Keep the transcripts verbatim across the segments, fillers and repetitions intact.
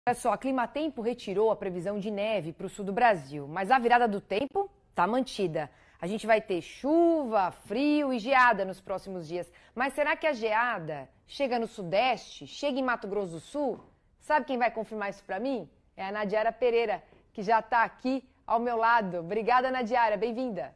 Olha só, a Climatempo retirou a previsão de neve para o sul do Brasil, mas a virada do tempo está mantida. A gente vai ter chuva, frio e geada nos próximos dias. Mas será que a geada chega no Sudeste? Chega em Mato Grosso do Sul? Sabe quem vai confirmar isso para mim? É a Nadiara Pereira, que já está aqui ao meu lado. Obrigada, Nadiara. Bem-vinda.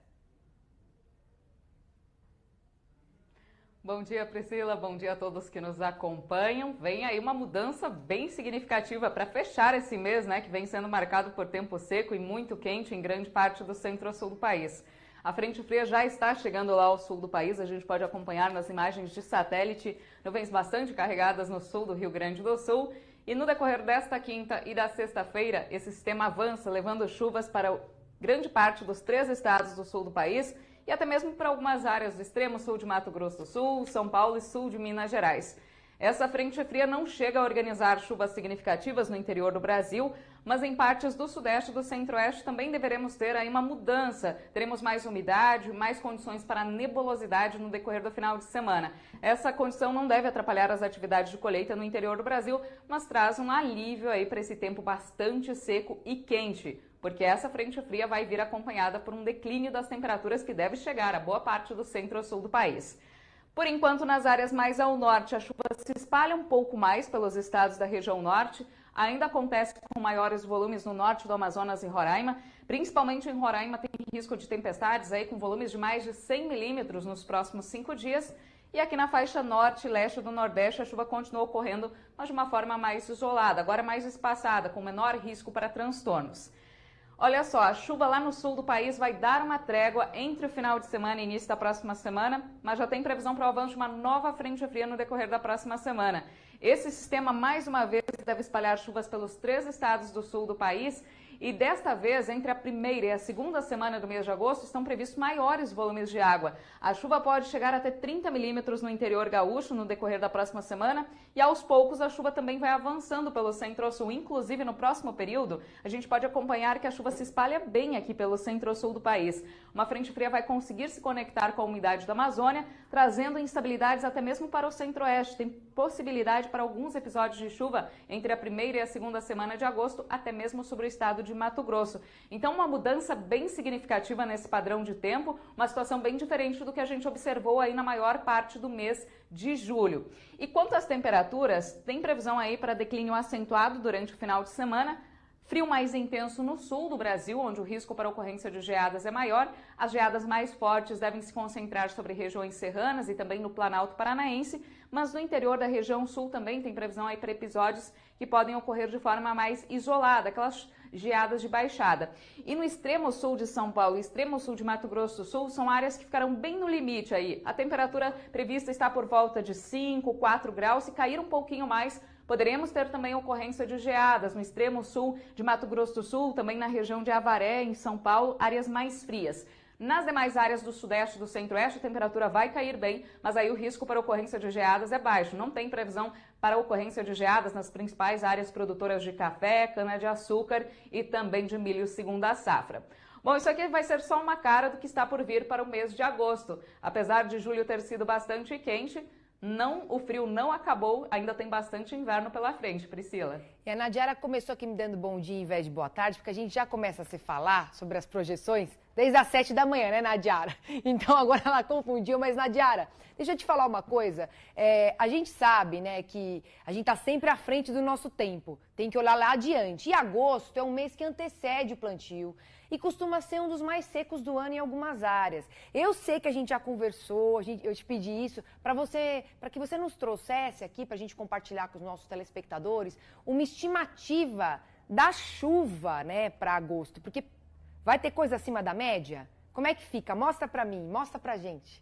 Bom dia, Priscila. Bom dia a todos que nos acompanham. Vem aí uma mudança bem significativa para fechar esse mês, né, que vem sendo marcado por tempo seco e muito quente em grande parte do centro-sul do país. A frente fria já está chegando lá ao sul do país, a gente pode acompanhar nas imagens de satélite nuvens bastante carregadas no sul do Rio Grande do Sul. E no decorrer desta quinta e da sexta-feira, esse sistema avança, levando chuvas para grande parte dos três estados do sul do país e até mesmo para algumas áreas do extremo sul de Mato Grosso do Sul, São Paulo e sul de Minas Gerais. Essa frente fria não chega a organizar chuvas significativas no interior do Brasil, mas em partes do sudeste e do centro-oeste também deveremos ter aí uma mudança. Teremos mais umidade, mais condições para nebulosidade no decorrer do final de semana. Essa condição não deve atrapalhar as atividades de colheita no interior do Brasil, mas traz um alívio aí para esse tempo bastante seco e quente, porque essa frente fria vai vir acompanhada por um declínio das temperaturas que deve chegar a boa parte do centro-sul do país. Por enquanto, nas áreas mais ao norte, a chuva se espalha um pouco mais pelos estados da região norte. Ainda acontece com maiores volumes no norte do Amazonas e Roraima. Principalmente em Roraima tem risco de tempestades aí com volumes de mais de cem milímetros nos próximos cinco dias. E aqui na faixa norte e leste do Nordeste, a chuva continua ocorrendo, mas de uma forma mais isolada, agora mais espaçada, com menor risco para transtornos. Olha só, a chuva lá no sul do país vai dar uma trégua entre o final de semana e início da próxima semana, mas já tem previsão para o avanço de uma nova frente fria no decorrer da próxima semana. Esse sistema, mais uma vez, deve espalhar chuvas pelos três estados do sul do país e desta vez, entre a primeira e a segunda semana do mês de agosto, estão previstos maiores volumes de água. A chuva pode chegar até trinta milímetros no interior gaúcho no decorrer da próxima semana e aos poucos a chuva também vai avançando pelo centro-sul. Inclusive no próximo período, a gente pode acompanhar que a chuva se espalha bem aqui pelo centro-sul do país. Uma frente fria vai conseguir se conectar com a umidade da Amazônia, trazendo instabilidades até mesmo para o centro-oeste. Tem possibilidade para alguns episódios de chuva entre a primeira e a segunda semana de agosto, até mesmo sobre o estado de Mato Grosso. Então, uma mudança bem significativa nesse padrão de tempo, uma situação bem diferente do que a gente observou aí na maior parte do mês de julho. E quanto às temperaturas, tem previsão aí para declínio acentuado durante o final de semana. Frio mais intenso no sul do Brasil, onde o risco para ocorrência de geadas é maior. As geadas mais fortes devem se concentrar sobre regiões serranas e também no Planalto Paranaense, mas no interior da região sul também tem previsão aí para episódios que podem ocorrer de forma mais isolada, aquelas geadas de baixada. E no extremo sul de São Paulo e extremo sul de Mato Grosso do Sul são áreas que ficarão bem no limite aí. A temperatura prevista está por volta de cinco, quatro graus, se cair um pouquinho mais, poderemos ter também ocorrência de geadas no extremo sul de Mato Grosso do Sul, também na região de Avaré, em São Paulo, áreas mais frias. Nas demais áreas do sudeste e do centro-oeste, a temperatura vai cair bem, mas aí o risco para ocorrência de geadas é baixo. Não tem previsão para ocorrência de geadas nas principais áreas produtoras de café, cana-de-açúcar e também de milho segunda safra. Bom, isso aqui vai ser só uma cara do que está por vir para o mês de agosto. Apesar de julho ter sido bastante quente, Não, o frio não acabou, ainda tem bastante inverno pela frente, Priscila. E a Nadiara começou aqui me dando bom dia em vez de boa tarde, porque a gente já começa a se falar sobre as projeções desde as sete da manhã, né, Nadiara? Então agora ela confundiu, mas Nadiara, deixa eu te falar uma coisa. É, a gente sabe, né, que a gente está sempre à frente do nosso tempo, tem que olhar lá adiante. E agosto é um mês que antecede o plantio e costuma ser um dos mais secos do ano em algumas áreas. Eu sei que a gente já conversou, a gente, eu te pedi isso para você, para que você nos trouxesse aqui para a gente compartilhar com os nossos telespectadores uma estimativa da chuva, né, para agosto, porque vai ter coisa acima da média? Como é que fica? Mostra para mim, mostra pra gente.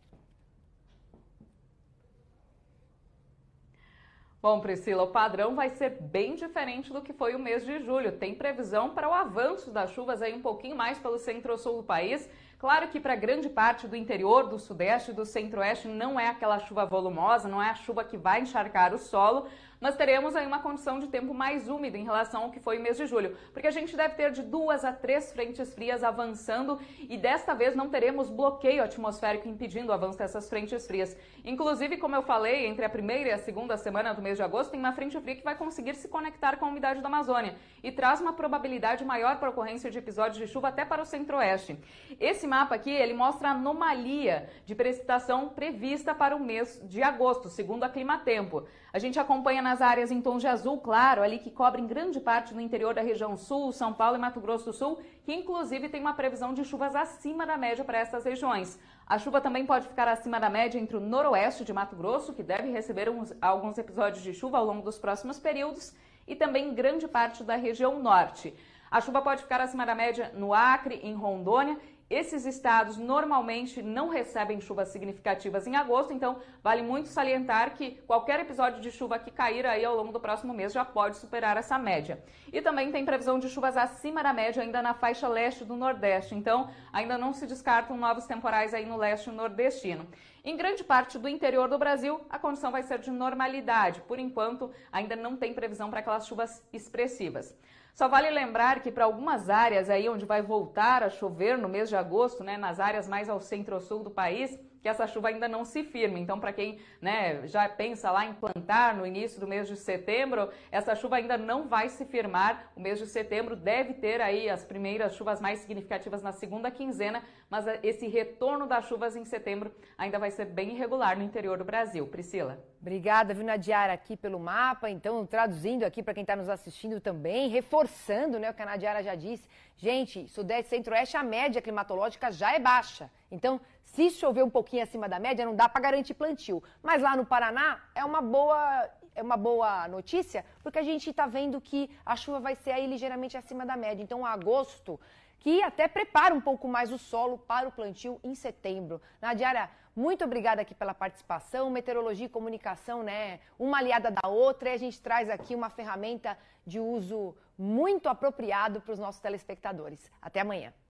Bom, Priscila, o padrão vai ser bem diferente do que foi o mês de julho. Tem previsão para o avanço das chuvas aí um pouquinho mais pelo centro-sul do país. Claro que para grande parte do interior, do sudeste e do centro-oeste não é aquela chuva volumosa, não é a chuva que vai encharcar o solo, mas teremos aí uma condição de tempo mais úmida em relação ao que foi o mês de julho, porque a gente deve ter de duas a três frentes frias avançando e desta vez não teremos bloqueio atmosférico impedindo o avanço dessas frentes frias. Inclusive, como eu falei, entre a primeira e a segunda semana do mês de agosto tem uma frente fria que vai conseguir se conectar com a umidade da Amazônia e traz uma probabilidade maior para a ocorrência de episódios de chuva até para o centro-oeste. Esse mapa aqui, ele mostra a anomalia de precipitação prevista para o mês de agosto, segundo a Climatempo. A gente acompanha nas áreas em tons de azul claro, ali que cobrem grande parte do interior da região sul, São Paulo e Mato Grosso do Sul, que inclusive tem uma previsão de chuvas acima da média para essas regiões. A chuva também pode ficar acima da média entre o noroeste de Mato Grosso, que deve receber uns, alguns episódios de chuva ao longo dos próximos períodos, e também grande parte da região norte. A chuva pode ficar acima da média no Acre, em Rondônia. Esses estados normalmente não recebem chuvas significativas em agosto, então vale muito salientar que qualquer episódio de chuva que cair aí ao longo do próximo mês já pode superar essa média. E também tem previsão de chuvas acima da média ainda na faixa leste do Nordeste, então ainda não se descartam novos temporais aí no leste nordestino. Em grande parte do interior do Brasil, a condição vai ser de normalidade. Por enquanto, ainda não tem previsão para aquelas chuvas expressivas. Só vale lembrar que para algumas áreas aí onde vai voltar a chover no mês de agosto, né, nas áreas mais ao centro-sul do país, que essa chuva ainda não se firme. Então, para quem, né, já pensa lá em plantar no início do mês de setembro, essa chuva ainda não vai se firmar. O mês de setembro deve ter aí as primeiras chuvas mais significativas na segunda quinzena, mas esse retorno das chuvas em setembro ainda vai ser bem irregular no interior do Brasil. Priscila. Obrigada, viu, Nadiara, aqui pelo mapa. Então, traduzindo aqui para quem está nos assistindo também, reforçando, né, o que a Nadiara já disse. Gente, Sudeste e Centro-Oeste, a média climatológica já é baixa. Então, se chover um pouquinho acima da média, não dá para garantir plantio. Mas lá no Paraná é uma boa, é uma boa notícia, porque a gente está vendo que a chuva vai ser aí ligeiramente acima da média. Então, agosto, que até prepara um pouco mais o solo para o plantio em setembro. Nadiara, muito obrigada aqui pela participação. Meteorologia e comunicação, né? Uma aliada da outra, e a gente traz aqui uma ferramenta de uso muito apropriado para os nossos telespectadores. Até amanhã.